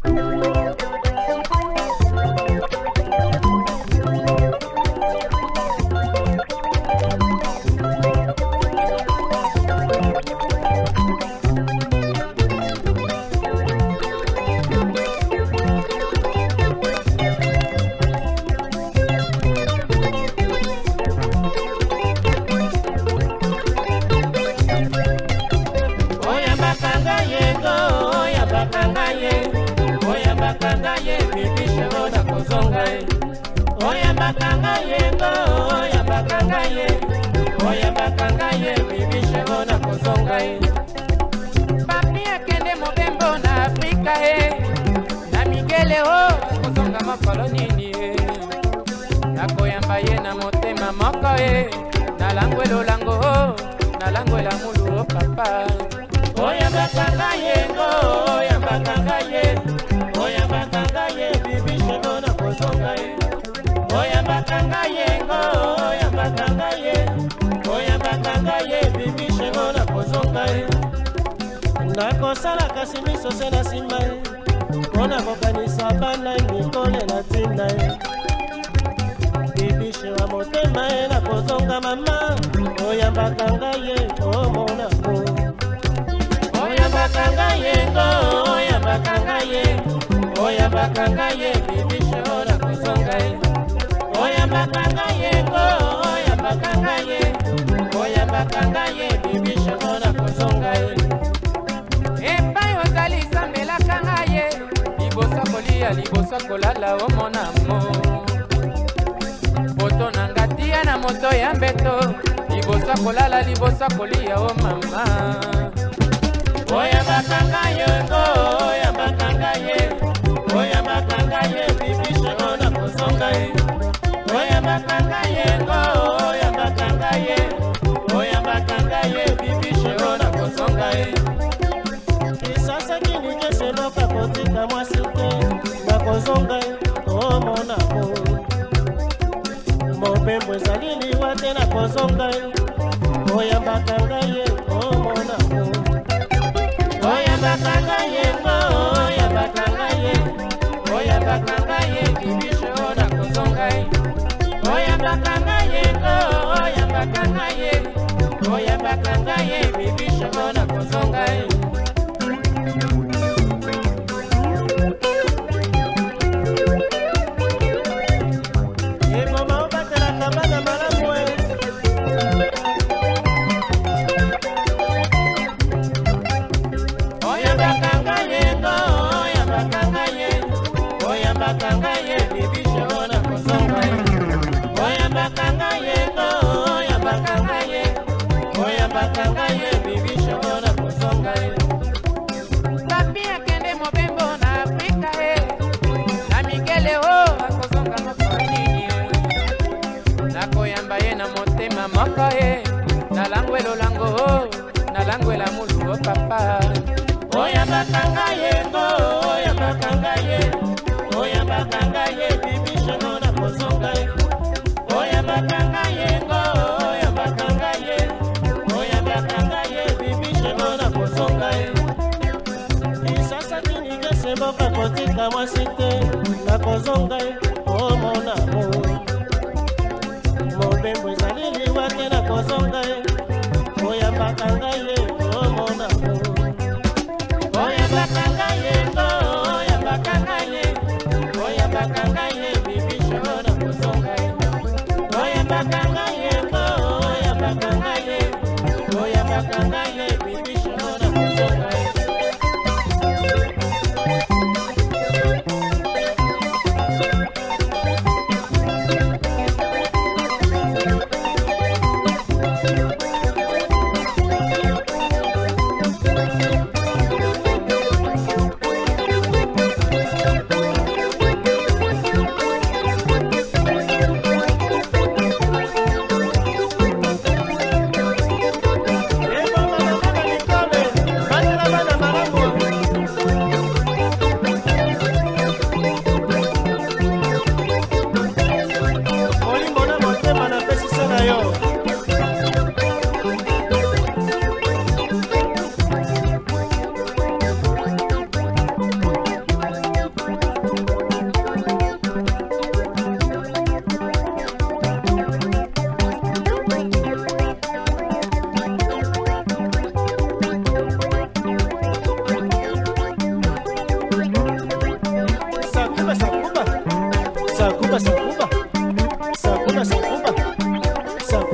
Papi akende mobembo na Afrika na Miguel kozonga mokolo nini nakoyamba ye na motema moko na langwelo lango na langwela mulu papa oyambaka yengo oyambaka ye bibi shego na kozonga oyambaka yengo oyambaka ye bibi shego na kozonga nakosala kasi miso se na nsima mpona kokanisa bana mikole na ntina bibishe wa motema na kozonga mama oyambaka ngai omonako oyambaka yengo oyambaka ngai bibishe na kozonga oyambaka yengo oyambaka ngai bibishe na kozonga epai ozali sambelaka ngai libosa kolia libosa kolala omonamo foto na ngatia na moto ya mbeto libosa kolala libosa kolia o mama oyambaka yengo oyambaka ngai bibishe na kozonga oyambaka yengo oyambaka ngai bibishe na kozonga isasa kinike senoka kotika mwasi te na kozonga omonamo mobembo ezali liwa te na kozonga oyambaka ngai omonamo oyambaka yengo oyambaka ngai bibishe na kozonga oyambaka yengo oyambaka ngai bibishe na kozonga papi akende mobembo na Afrika na Miguel akozonga mokolo nini nakoyamba ye na motema moko na langwelo lango na langwela mulu papa oyambaka yengo oyambaka ngai bibishe na kozonga oyambaka yengo oyambaka ngai bibishe na kozonga isasa kinike seboka kotika mwasi te na kozonga omonamo mobembo ezali liwa te na kozonga oyambaka ngai omonamo oyambaka yengo oyambaka ngai bibishe na kozonga oyambaka yengo oyambaka ngai bibishe na kozonga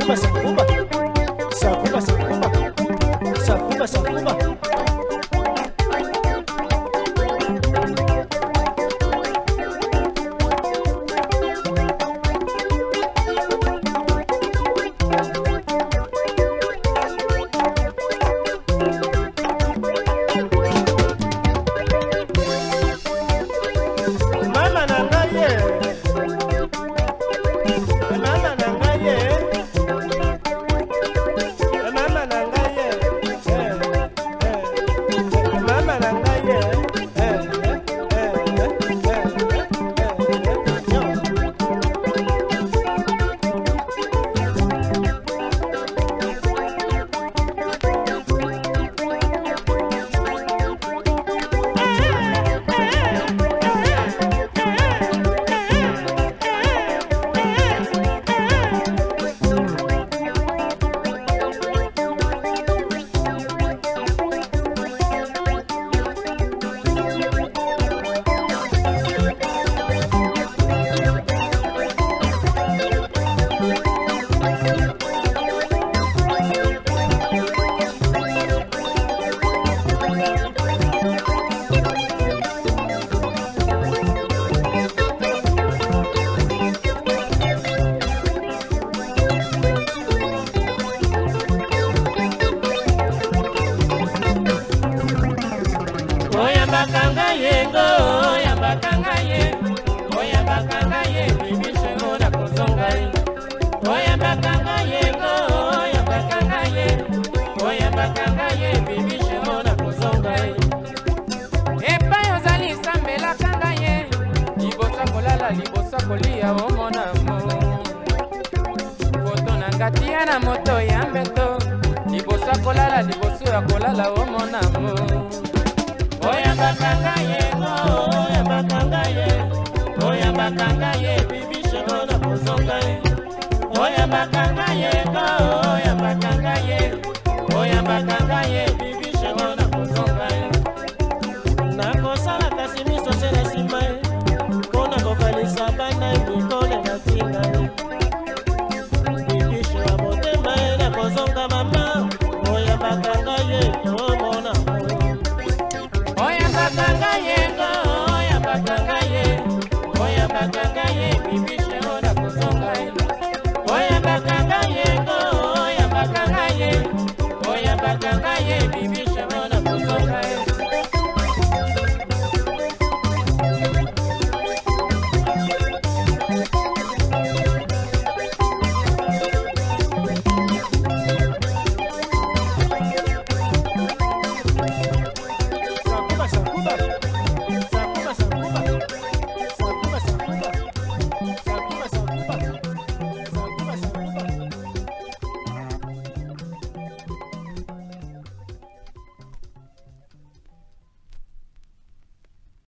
kolia o mon amour foto nangatia na moto ya mbeto libosa kolala liboso ya kolala o mon amour oya bakanga yengo oya bakanga ye oya bakanga ye bibi shemo na kozonga ye oya bakanga yengo oya bakanga ye oya bakanga ye bibi shemo na kozonga ye nakosala kasi miso sele sima ye kona kokalisa bana mikole na tinga ye bibi shemo motema ye na kozonga mama oya bakanga ye omona oya bakanga yengo oya bakanga ye oya bakanga ye bibi shemo na kozonga ye oya bakanga yengo oya bakanga ye bibi shemo na kozonga ye